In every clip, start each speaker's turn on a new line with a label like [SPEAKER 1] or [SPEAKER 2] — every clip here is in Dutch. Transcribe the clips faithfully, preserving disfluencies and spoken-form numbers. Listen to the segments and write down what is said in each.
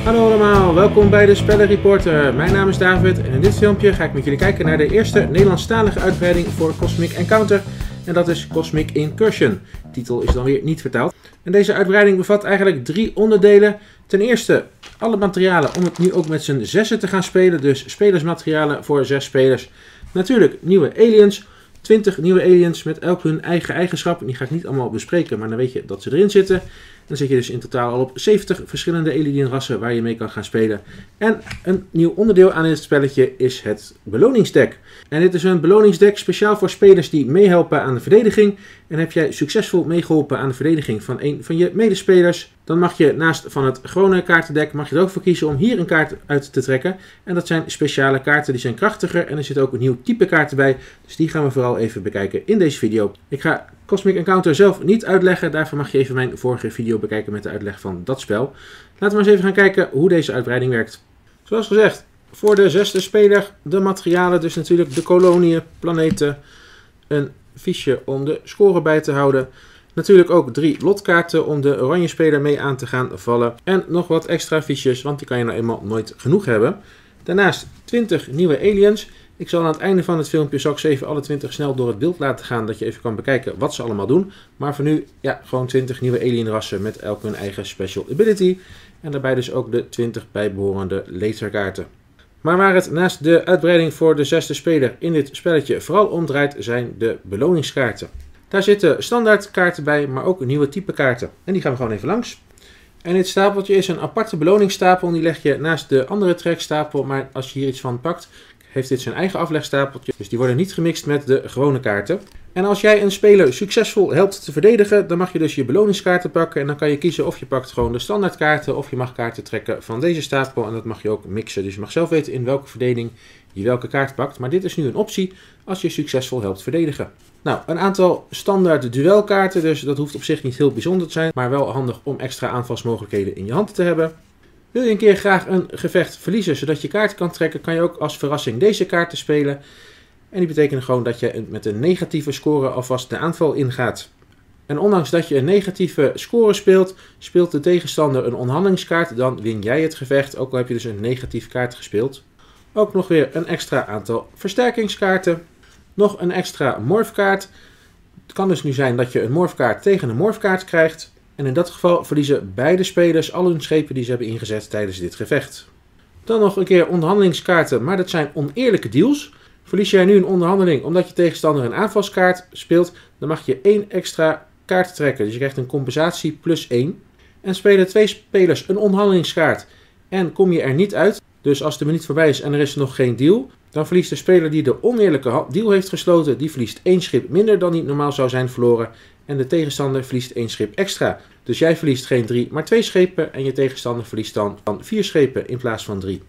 [SPEAKER 1] Hallo allemaal, welkom bij de Spellenreporter. Mijn naam is David en in dit filmpje ga ik met jullie kijken naar de eerste Nederlandstalige uitbreiding voor Cosmic Encounter. En dat is Cosmic Incursion. De titel is dan weer niet vertaald. En deze uitbreiding bevat eigenlijk drie onderdelen. Ten eerste alle materialen om het nu ook met z'n zessen te gaan spelen. Dus spelersmaterialen voor zes spelers. Natuurlijk nieuwe aliens. twintig nieuwe aliens met elk hun eigen eigenschap. Die ga ik niet allemaal bespreken, maar dan weet je dat ze erin zitten. Dan zit je dus in totaal al op zeventig verschillende alienrassen waar je mee kan gaan spelen. En een nieuw onderdeel aan dit spelletje is het beloningsdeck. En dit is een beloningsdeck speciaal voor spelers die meehelpen aan de verdediging. En heb jij succesvol meegeholpen aan de verdediging van een van je medespelers, dan mag je naast van het gewone kaartendek mag je er ook voor kiezen om hier een kaart uit te trekken. En dat zijn speciale kaarten, die zijn krachtiger en er zit ook een nieuw type kaarten bij. Dus die gaan we vooral even bekijken in deze video. Ik ga Cosmic Encounter zelf niet uitleggen, daarvoor mag je even mijn vorige video bekijken met de uitleg van dat spel. Laten we eens even gaan kijken hoe deze uitbreiding werkt. Zoals gezegd, voor de zesde speler de materialen, dus natuurlijk de koloniën, planeten, een fiche om de score bij te houden. Natuurlijk ook drie lotkaarten om de oranje speler mee aan te gaan vallen. En nog wat extra fiches, want die kan je nou eenmaal nooit genoeg hebben. Daarnaast twintig nieuwe aliens. Ik zal aan het einde van het filmpje zal ik ze even alle twintig snel door het beeld laten gaan, dat je even kan bekijken wat ze allemaal doen. Maar voor nu, ja, gewoon twintig nieuwe alienrassen met elk hun eigen special ability. En daarbij dus ook de twintig bijbehorende laserkaarten. Maar waar het naast de uitbreiding voor de zesde speler in dit spelletje vooral om draait, zijn de beloningskaarten. Daar zitten standaard kaarten bij, maar ook nieuwe type kaarten. En die gaan we gewoon even langs. En dit stapeltje is een aparte beloningsstapel. Die leg je naast de andere trekstapel. Maar als je hier iets van pakt, heeft dit zijn eigen aflegstapeltje. Dus die worden niet gemixt met de gewone kaarten. En als jij een speler succesvol helpt te verdedigen, dan mag je dus je beloningskaarten pakken. En dan kan je kiezen of je pakt gewoon de standaard kaarten of je mag kaarten trekken van deze stapel. En dat mag je ook mixen. Dus je mag zelf weten in welke verdeling je welke kaart pakt. Maar dit is nu een optie als je succesvol helpt verdedigen. Nou, een aantal standaard duelkaarten, dus dat hoeft op zich niet heel bijzonder te zijn, maar wel handig om extra aanvalsmogelijkheden in je hand te hebben. Wil je een keer graag een gevecht verliezen, zodat je kaart kan trekken, kan je ook als verrassing deze kaarten spelen. En die betekenen gewoon dat je met een negatieve score alvast de aanval ingaat. En ondanks dat je een negatieve score speelt, speelt de tegenstander een onhandelingskaart, dan win jij het gevecht, ook al heb je dus een negatieve kaart gespeeld. Ook nog weer een extra aantal versterkingskaarten. Nog een extra morfkaart. Het kan dus nu zijn dat je een morfkaart tegen een morfkaart krijgt. En in dat geval verliezen beide spelers al hun schepen die ze hebben ingezet tijdens dit gevecht. Dan nog een keer onderhandelingskaarten, maar dat zijn oneerlijke deals. Verlies jij nu een onderhandeling omdat je tegenstander een aanvalskaart speelt, dan mag je één extra kaart trekken. Dus je krijgt een compensatie plus één. En spelen twee spelers een onderhandelingskaart en kom je er niet uit, dus als de minuut voorbij is en er is nog geen deal, dan verliest de speler die de oneerlijke deal heeft gesloten, die verliest één schip minder dan die normaal zou zijn verloren. En de tegenstander verliest één schip extra. Dus jij verliest geen drie, maar twee schepen. En je tegenstander verliest dan, dan vier schepen in plaats van drie.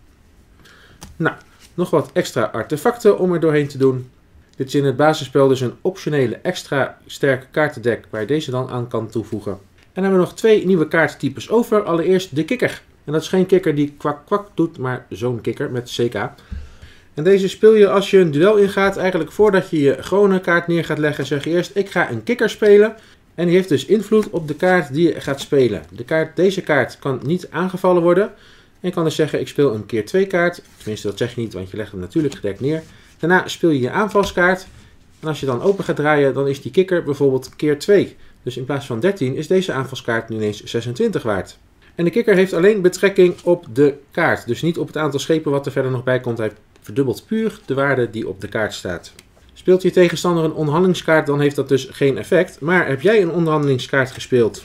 [SPEAKER 1] Nou, nog wat extra artefacten om er doorheen te doen. Dit is in het basisspel dus een optionele extra sterke kaartendek waar je deze dan aan kan toevoegen. En dan hebben we nog twee nieuwe kaarttypes over. Allereerst de kikker. En dat is geen kikker die kwak kwak doet, maar zo'n kikker met C K. En deze speel je als je een duel ingaat. Eigenlijk voordat je je gewone kaart neer gaat leggen, zeg je eerst ik ga een kikker spelen. En die heeft dus invloed op de kaart die je gaat spelen. De kaart, deze kaart kan niet aangevallen worden. En je kan dus zeggen ik speel een keer twee kaart. Tenminste dat zeg je niet, want je legt hem natuurlijk gedekt neer. Daarna speel je je aanvalskaart. En als je dan open gaat draaien, dan is die kikker bijvoorbeeld keer twee. Dus in plaats van dertien is deze aanvalskaart nu ineens zesentwintig waard. En de kikker heeft alleen betrekking op de kaart. Dus niet op het aantal schepen wat er verder nog bij komt. Hij verdubbelt puur de waarde die op de kaart staat. Speelt je tegenstander een onderhandelingskaart, dan heeft dat dus geen effect. Maar heb jij een onderhandelingskaart gespeeld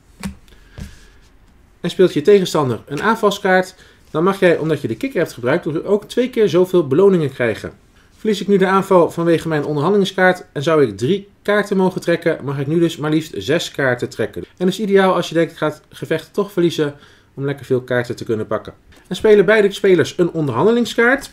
[SPEAKER 1] en speelt je tegenstander een aanvalskaart, dan mag jij, omdat je de kikker hebt gebruikt, ook twee keer zoveel beloningen krijgen. Verlies ik nu de aanval vanwege mijn onderhandelingskaart en zou ik drie kaarten mogen trekken, mag ik nu dus maar liefst zes kaarten trekken. En dat is ideaal als je denkt ik ga het gevecht toch verliezen, om lekker veel kaarten te kunnen pakken. En spelen beide spelers een onderhandelingskaart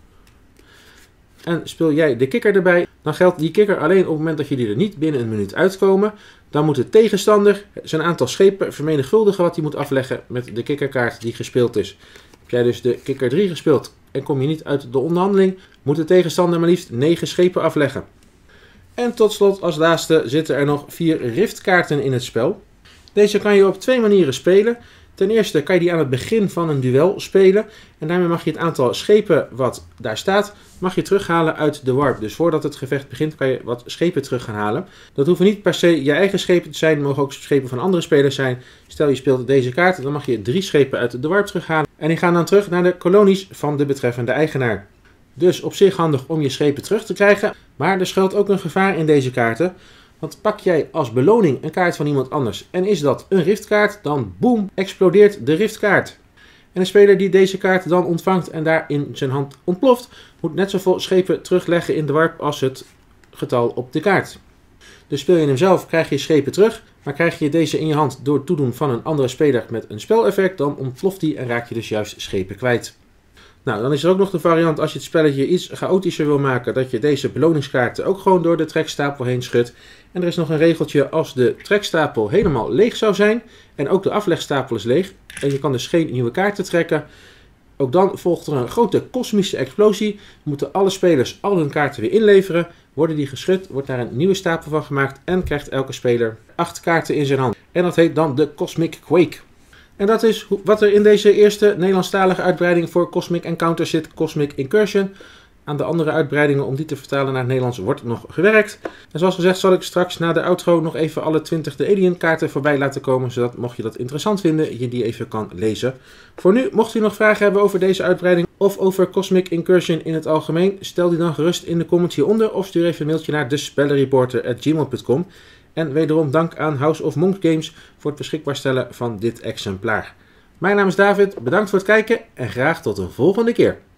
[SPEAKER 1] en speel jij de kikker erbij, dan geldt die kikker alleen op het moment dat jullie er niet binnen een minuut uitkomen. Dan moet de tegenstander zijn aantal schepen vermenigvuldigen wat hij moet afleggen met de kikkerkaart die gespeeld is. Heb jij dus de kikker drie gespeeld en kom je niet uit de onderhandeling, moet de tegenstander maar liefst negen schepen afleggen. En tot slot als laatste zitten er nog vier riftkaarten in het spel. Deze kan je op twee manieren spelen. Ten eerste kan je die aan het begin van een duel spelen. En daarmee mag je het aantal schepen wat daar staat, mag je terughalen uit de warp. Dus voordat het gevecht begint kan je wat schepen terug gaan halen. Dat hoeven niet per se je eigen schepen te zijn, mogen ook schepen van andere spelers zijn. Stel je speelt deze kaart, dan mag je drie schepen uit de warp terughalen. En die gaan dan terug naar de kolonies van de betreffende eigenaar. Dus op zich handig om je schepen terug te krijgen. Maar er schuilt ook een gevaar in deze kaarten. Want pak jij als beloning een kaart van iemand anders en is dat een riftkaart, dan boem, explodeert de riftkaart. En een speler die deze kaart dan ontvangt en daar in zijn hand ontploft, moet net zoveel schepen terugleggen in de warp als het getal op de kaart. Dus speel je hem zelf, krijg je schepen terug, maar krijg je deze in je hand door het toedoen van een andere speler met een speleffect, dan ontploft die en raak je dus juist schepen kwijt. Nou, dan is er ook nog de variant als je het spelletje iets chaotischer wil maken, dat je deze beloningskaarten ook gewoon door de trekstapel heen schudt. En er is nog een regeltje als de trekstapel helemaal leeg zou zijn en ook de aflegstapel is leeg en je kan dus geen nieuwe kaarten trekken. Ook dan volgt er een grote kosmische explosie, moeten alle spelers al hun kaarten weer inleveren, worden die geschud, wordt daar een nieuwe stapel van gemaakt en krijgt elke speler acht kaarten in zijn hand. En dat heet dan de Cosmic Quake. En dat is wat er in deze eerste Nederlandstalige uitbreiding voor Cosmic Encounter zit, Cosmic Incursion. Aan de andere uitbreidingen om die te vertalen naar het Nederlands wordt nog gewerkt. En zoals gezegd zal ik straks na de outro nog even alle twintig de Alien kaarten voorbij laten komen. Zodat mocht je dat interessant vinden, je die even kan lezen. Voor nu, mocht u nog vragen hebben over deze uitbreiding of over Cosmic Incursion in het algemeen, stel die dan gerust in de comments hieronder of stuur even een mailtje naar despellenreporter at gmail punt com. En wederom dank aan House of Monk Games voor het beschikbaar stellen van dit exemplaar. Mijn naam is David, bedankt voor het kijken en graag tot een volgende keer.